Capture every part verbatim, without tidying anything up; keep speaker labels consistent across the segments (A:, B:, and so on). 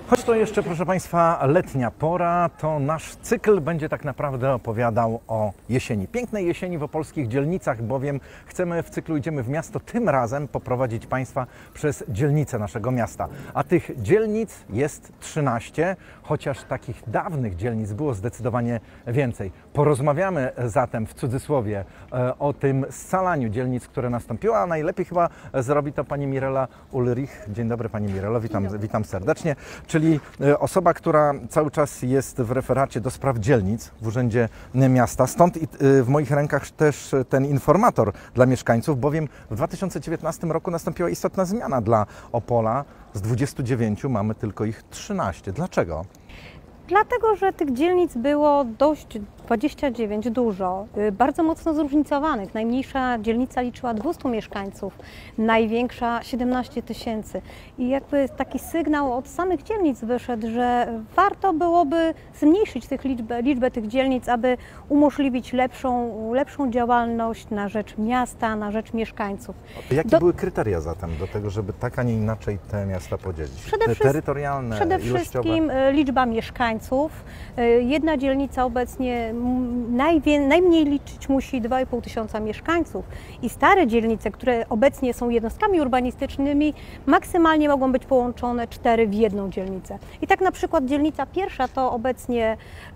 A: Choć to jeszcze, proszę Państwa, letnia pora, to nasz cykl będzie tak naprawdę opowiadał o jesieni. Pięknej jesieni w opolskich dzielnicach, bowiem chcemy w cyklu Idziemy w Miasto tym razem poprowadzić Państwa przez dzielnice naszego miasta. A tych dzielnic jest trzynaście, chociaż takich dawnych dzielnic było zdecydowanie więcej. Porozmawiamy zatem w cudzysłowie o tym scalaniu dzielnic, które nastąpiło, a najlepiej chyba zrobi to pani Mirela Ulrich. Dzień dobry pani Mirelo, witam, witam serdecznie. Czyli osoba, która cały czas jest w referacie do spraw dzielnic w Urzędzie Miasta. Stąd w moich rękach też ten informator dla mieszkańców, bowiem w dwa tysiące dziewiętnastym roku nastąpiła istotna zmiana dla Opola. Z dwudziestu dziewięciu mamy tylko ich trzynaście. Dlaczego?
B: Dlatego, że tych dzielnic było dość, dwadzieścia dziewięć, dużo, bardzo mocno zróżnicowanych. Najmniejsza dzielnica liczyła dwieście mieszkańców, największa siedemnaście tysięcy. I jakby taki sygnał od samych dzielnic wyszedł, że warto byłoby zmniejszyć tych liczbę, liczbę tych dzielnic, aby umożliwić lepszą, lepszą działalność na rzecz miasta, na rzecz mieszkańców.
A: Jakie
B: do...
A: były kryteria zatem do tego, żeby tak, a nie inaczej te miasta podzielić?
B: Przede
A: te
B: wszystkim,
A: terytorialne,
B: przede
A: ilościowe?
B: wszystkim liczba mieszkańców. Jedna dzielnica obecnie najwię, najmniej liczyć musi dwa i pół tysiąca mieszkańców i stare dzielnice, które obecnie są jednostkami urbanistycznymi, maksymalnie mogą być połączone cztery w jedną dzielnicę. I tak na przykład dzielnica pierwsza to obecnie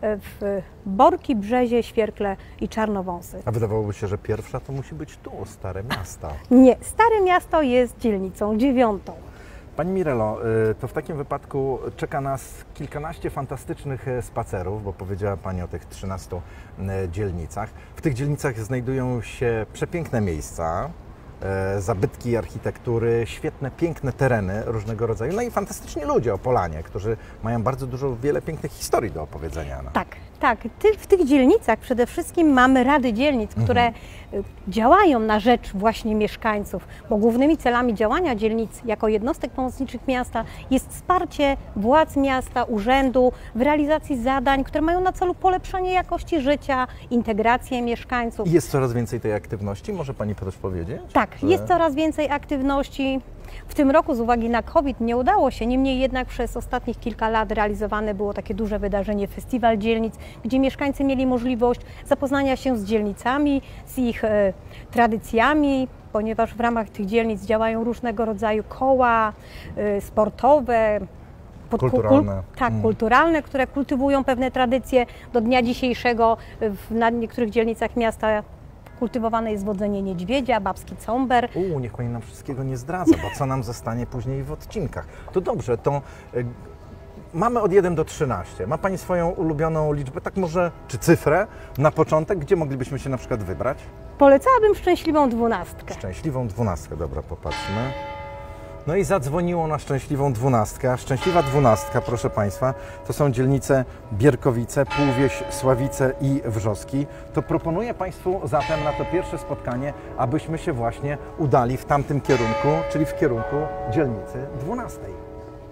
B: w Borki, Brzezie, Świerkle i Czarnowąsy.
A: A wydawałoby się, że pierwsza to musi być tu, Stare Miasta.
B: Nie, Stare Miasto jest dzielnicą dziewiątą.
A: Pani Mirelo, to w takim wypadku czeka nas kilkanaście fantastycznych spacerów, bo powiedziała Pani o tych trzynastu dzielnicach. W tych dzielnicach znajdują się przepiękne miejsca, zabytki architektury, świetne, piękne tereny różnego rodzaju, no i fantastyczni ludzie, Opolanie, którzy mają bardzo dużo, wiele pięknych historii do opowiedzenia. No.
B: Tak, tak. Ty, w tych dzielnicach przede wszystkim mamy rady dzielnic, które mhm. działają na rzecz właśnie mieszkańców, bo głównymi celami działania dzielnic jako jednostek pomocniczych miasta jest wsparcie władz miasta, urzędu w realizacji zadań, które mają na celu polepszanie jakości życia, integrację mieszkańców.
A: I jest coraz więcej tej aktywności, może Pani też powiedzieć?
B: Tak, że... jest coraz więcej aktywności. W tym roku z uwagi na COVID nie udało się, niemniej jednak przez ostatnich kilka lat realizowane było takie duże wydarzenie Festiwal Dzielnic, gdzie mieszkańcy mieli możliwość zapoznania się z dzielnicami, z ich e, tradycjami, ponieważ w ramach tych dzielnic działają różnego rodzaju koła e, sportowe, pod,
A: kulturalne.
B: Kul, tak,
A: mm.
B: kulturalne, które kultywują pewne tradycje. Do dnia dzisiejszego w, na niektórych dzielnicach miasta kultywowane jest wodzenie niedźwiedzia, babski comber.
A: Uuu, niech Pani nam wszystkiego nie zdradza, bo co nam zostanie później w odcinkach. To dobrze, to y, mamy od jeden do trzynastu. Ma Pani swoją ulubioną liczbę, tak może, czy cyfrę na początek, gdzie moglibyśmy się na przykład wybrać?
B: Polecałabym szczęśliwą dwunastkę.
A: Szczęśliwą dwunastkę, dobra, popatrzmy. No i zadzwoniło na szczęśliwą dwunastkę. Szczęśliwa dwunastka, proszę Państwa, to są dzielnice Bierkowice, Półwieś, Sławice i Wrzoski. To proponuję Państwu zatem na to pierwsze spotkanie, abyśmy się właśnie udali w tamtym kierunku, czyli w kierunku dzielnicy dwunastej.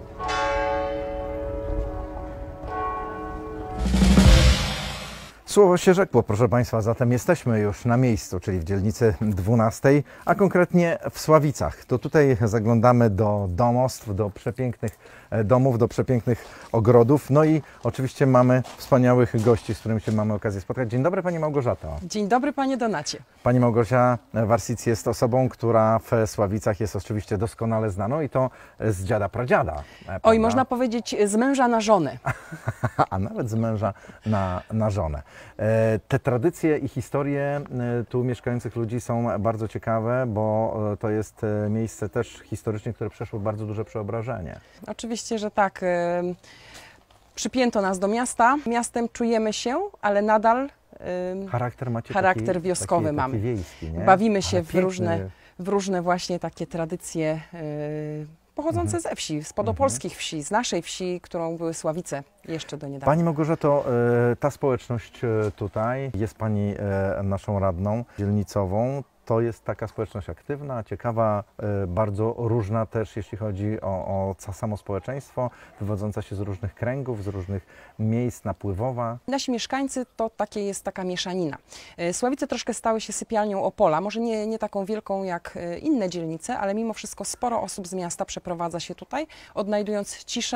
A: Słowo się rzekło, proszę Państwa, zatem jesteśmy już na miejscu, czyli w dzielnicy dwunastej, a konkretnie w Sławicach. To tutaj zaglądamy do domostw, do przepięknych domów, do przepięknych ogrodów. No i oczywiście mamy wspaniałych gości, z którymi się mamy okazję spotkać. Dzień dobry Pani Małgorzato.
C: Dzień dobry Panie Donacie.
A: Pani Małgosia Warsic jest osobą, która w Sławicach jest oczywiście doskonale znaną i to z dziada pradziada. Prawda?
C: Oj, można powiedzieć z męża na żonę.
A: A nawet z męża na, na żonę. Te tradycje i historie tu mieszkających ludzi są bardzo ciekawe, bo to jest miejsce też historycznie, które przeszło bardzo duże przeobrażenie.
C: Oczywiście, że tak. Przypięto nas do miasta. Miastem czujemy się, ale nadal
A: charakter, macie
C: charakter
A: taki,
C: wioskowy
A: taki,
C: mamy.
A: Taki wiejski, nie?
C: Bawimy się
A: Ale
C: w różne, w różne właśnie takie tradycje pochodzące mhm. ze wsi, z podopolskich wsi, z naszej wsi, którą były Sławice jeszcze do niedawna.
A: Pani Małgorzato, ta społeczność tutaj, jest Pani naszą radną dzielnicową. To jest taka społeczność aktywna, ciekawa, bardzo różna też, jeśli chodzi o, o samo społeczeństwo, wywodząca się z różnych kręgów, z różnych miejsc, napływowa.
C: Nasi mieszkańcy to takie jest taka mieszanina. Sławice troszkę stały się sypialnią Opola, może nie, nie taką wielką jak inne dzielnice, ale mimo wszystko sporo osób z miasta przeprowadza się tutaj, odnajdując ciszę,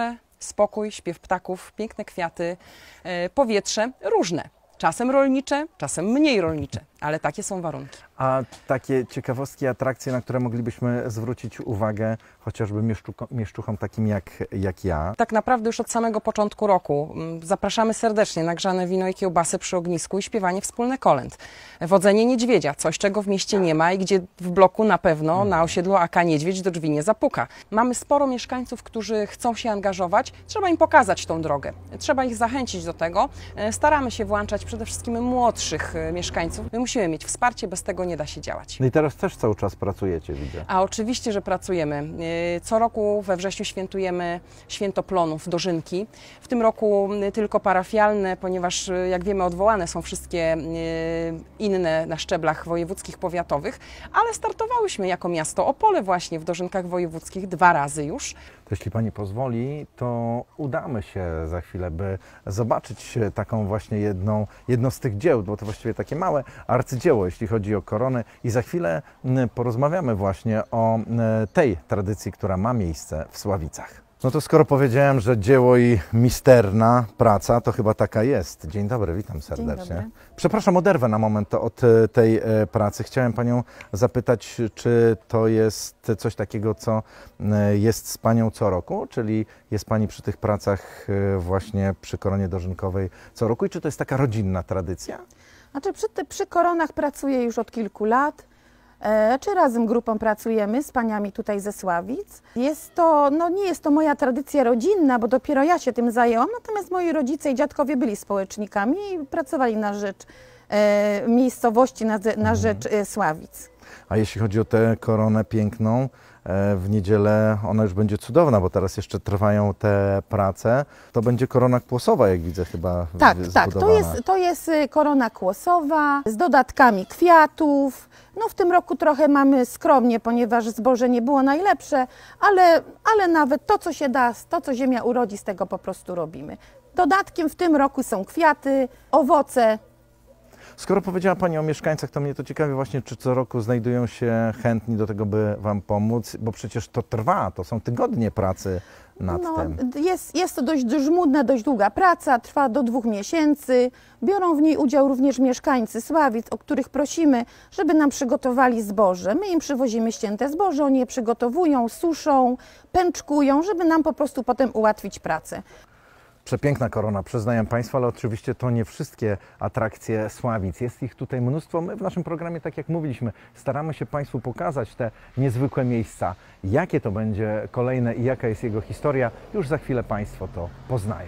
C: spokój, śpiew ptaków, piękne kwiaty, e, powietrze różne. Czasem rolnicze, czasem mniej rolnicze, ale takie są warunki.
A: A takie ciekawostki, atrakcje, na które moglibyśmy zwrócić uwagę chociażby mieszczuko, mieszczuchom takim jak, jak ja?
C: Tak naprawdę już od samego początku roku zapraszamy serdecznie na grzane wino i kiełbasy przy ognisku i śpiewanie wspólny kolęd. Wodzenie niedźwiedzia, coś czego w mieście nie ma i gdzie w bloku na pewno na osiedlu A K niedźwiedź do drzwi nie zapuka. Mamy sporo mieszkańców, którzy chcą się angażować, trzeba im pokazać tą drogę, trzeba ich zachęcić do tego. Staramy się włączać przede wszystkim młodszych mieszkańców. My musimy mieć wsparcie, bez tego nie da się działać.
A: No i teraz też cały czas pracujecie, widzę.
C: A oczywiście, że pracujemy. Co roku we wrześniu świętujemy Święto Plonów, Dożynki. W tym roku tylko parafialne, ponieważ jak wiemy odwołane są wszystkie inne na szczeblach wojewódzkich, powiatowych, ale startowałyśmy jako miasto Opole właśnie w Dożynkach wojewódzkich dwa razy już.
A: To jeśli Pani pozwoli, to udamy się za chwilę, by zobaczyć taką właśnie jedną, jedno z tych dzieł, bo to właściwie takie małe arcydzieło, jeśli chodzi o koronę, i za chwilę porozmawiamy właśnie o tej tradycji, która ma miejsce w Sławicach. No to skoro powiedziałem, że dzieło i misterna praca, to chyba taka jest. Dzień dobry, witam serdecznie.
D: Dzień dobry.
A: Przepraszam, oderwę na moment od tej pracy. Chciałem Panią zapytać, czy to jest coś takiego, co jest z Panią co roku, czyli jest Pani przy tych pracach właśnie przy koronie dożynkowej co roku, i czy to jest taka rodzinna tradycja?
D: Znaczy przy, te, przy koronach pracuję już od kilku lat. E, czy razem grupą pracujemy z paniami tutaj ze Sławic. Jest to, no nie jest to moja tradycja rodzinna, bo dopiero ja się tym zajęłam, natomiast moi rodzice i dziadkowie byli społecznikami i pracowali na rzecz e, miejscowości, na, na rzecz e, Sławic.
A: A jeśli chodzi o tę koronę piękną, w niedzielę ona już będzie cudowna, bo teraz jeszcze trwają te prace. To będzie korona kłosowa, jak widzę, chyba
D: Tak,
A: zbudowana.
D: tak. To jest, to jest korona kłosowa z dodatkami kwiatów. No w tym roku trochę mamy skromnie, ponieważ zboże nie było najlepsze, ale, ale nawet to, co się da, to, co ziemia urodzi, z tego po prostu robimy. Dodatkiem w tym roku są kwiaty, owoce.
A: Skoro powiedziała Pani o mieszkańcach, to mnie to ciekawi właśnie, czy co roku znajdują się chętni do tego, by Wam pomóc, bo przecież to trwa, to są tygodnie pracy nad
D: no,
A: tym.
D: Jest, jest to dość żmudna, dość długa praca, trwa do dwóch miesięcy. Biorą w niej udział również mieszkańcy Sławic, o których prosimy, żeby nam przygotowali zboże. My im przywozimy ścięte zboże, oni je przygotowują, suszą, pęczkują, żeby nam po prostu potem ułatwić pracę.
A: Przepiękna korona, przyznaję Państwu, ale oczywiście to nie wszystkie atrakcje Sławic. Jest ich tutaj mnóstwo. My w naszym programie, tak jak mówiliśmy, staramy się Państwu pokazać te niezwykłe miejsca. Jakie to będzie kolejne i jaka jest jego historia, już za chwilę Państwo to poznają.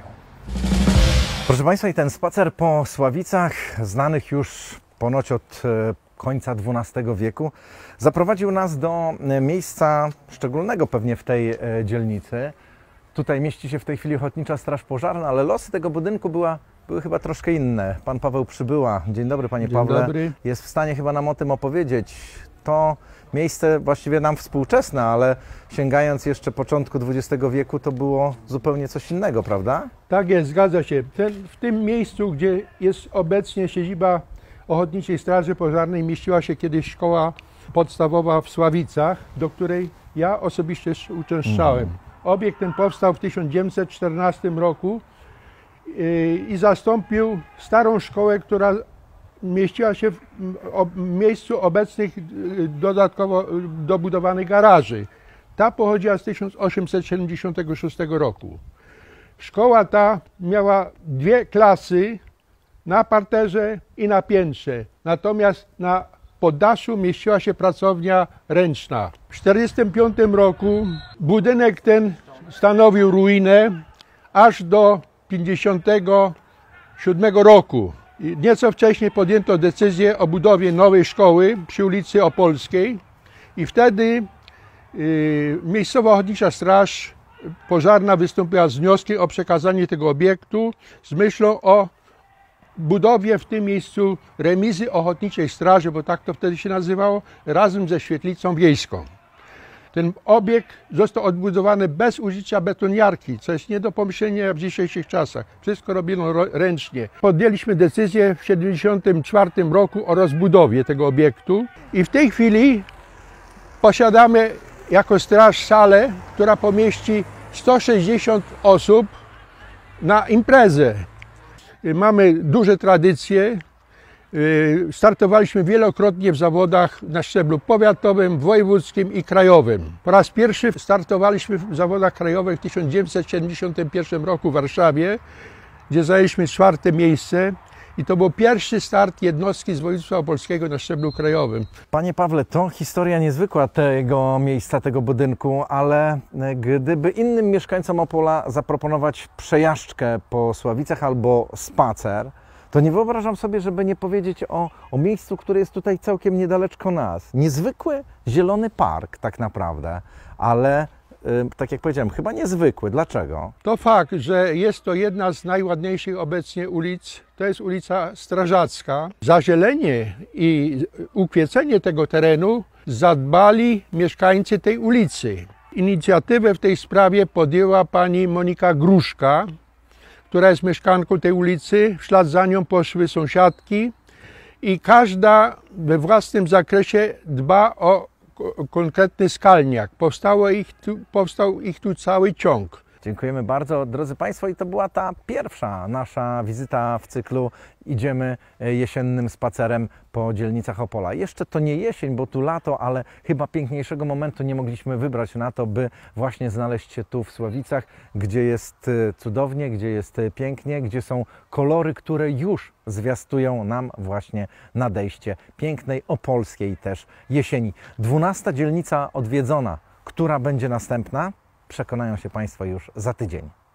A: Proszę Państwa, i ten spacer po Sławicach, znanych już ponoć od końca dwunastego wieku, zaprowadził nas do miejsca szczególnego pewnie w tej dzielnicy. Tutaj mieści się w tej chwili Ochotnicza Straż Pożarna, ale losy tego budynku była, były chyba troszkę inne. Pan Paweł Przybyła. Dzień dobry, Panie
E: Dzień
A: Pawle.
E: Dobry.
A: Jest w stanie chyba nam o tym opowiedzieć. To miejsce właściwie nam współczesne, ale sięgając jeszcze początku dwudziestego wieku, to było zupełnie coś innego, prawda?
E: Tak jest, zgadza się. Ten, w tym miejscu, gdzie jest obecnie siedziba Ochotniczej Straży Pożarnej, mieściła się kiedyś szkoła podstawowa w Sławicach, do której ja osobiście uczęszczałem. Mm. Obiekt ten powstał w tysiąc dziewięćset czternastym roku i zastąpił starą szkołę, która mieściła się w miejscu obecnych dodatkowo dobudowanych garaży. Ta pochodziła z tysiąc osiemset siedemdziesiątego szóstego roku. Szkoła ta miała dwie klasy na parterze i na piętrze, natomiast na poddaszu mieściła się pracownia ręczna. W tysiąc dziewięćset czterdziestym piątym roku budynek ten stanowił ruinę aż do tysiąc dziewięćset pięćdziesiątego siódmego roku. Nieco wcześniej podjęto decyzję o budowie nowej szkoły przy ulicy Opolskiej i wtedy yy, miejscowa Ochotnicza Straż Pożarna wystąpiła z wnioskiem o przekazanie tego obiektu z myślą o budowie w tym miejscu remizy Ochotniczej Straży, bo tak to wtedy się nazywało, razem ze świetlicą wiejską. Ten obiekt został odbudowany bez użycia betoniarki, co jest nie do pomyślenia w dzisiejszych czasach. Wszystko robiono ręcznie. Podjęliśmy decyzję w tysiąc dziewięćset siedemdziesiątym czwartym roku o rozbudowie tego obiektu i w tej chwili posiadamy jako straż salę, która pomieści sto sześćdziesiąt osób na imprezę. Mamy duże tradycje. Startowaliśmy wielokrotnie w zawodach na szczeblu powiatowym, wojewódzkim i krajowym. Po raz pierwszy startowaliśmy w zawodach krajowych w tysiąc dziewięćset siedemdziesiątym pierwszym roku w Warszawie, gdzie zajęliśmy czwarte miejsce. I to był pierwszy start jednostki z województwa opolskiego na szczeblu krajowym.
A: Panie Pawle, to historia niezwykła tego miejsca, tego budynku, ale gdyby innym mieszkańcom Opola zaproponować przejażdżkę po Sławicach albo spacer, to nie wyobrażam sobie, żeby nie powiedzieć o, o miejscu, które jest tutaj całkiem niedaleko nas. Niezwykły zielony park tak naprawdę, ale tak jak powiedziałem, chyba niezwykły. Dlaczego?
E: To fakt, że jest to jedna z najładniejszych obecnie ulic. To jest ulica Strażacka. Zazielenie i ukwiecenie tego terenu zadbali mieszkańcy tej ulicy. Inicjatywę w tej sprawie podjęła pani Monika Gruszka, która jest mieszkanką tej ulicy. W ślad za nią poszły sąsiadki i każda we własnym zakresie dba o konkretny skalniak. Powstało ich tu, powstał ich tu cały ciąg.
A: Dziękujemy bardzo, drodzy Państwo, i to była ta pierwsza nasza wizyta w cyklu Idziemy jesiennym spacerem po dzielnicach Opola. Jeszcze to nie jesień, bo tu lato, ale chyba piękniejszego momentu nie mogliśmy wybrać na to, by właśnie znaleźć się tu w Sławicach, gdzie jest cudownie, gdzie jest pięknie, gdzie są kolory, które już zwiastują nam właśnie nadejście pięknej, opolskiej też jesieni. Dwunasta dzielnica odwiedzona. Która będzie następna? Przekonają się Państwo już za tydzień.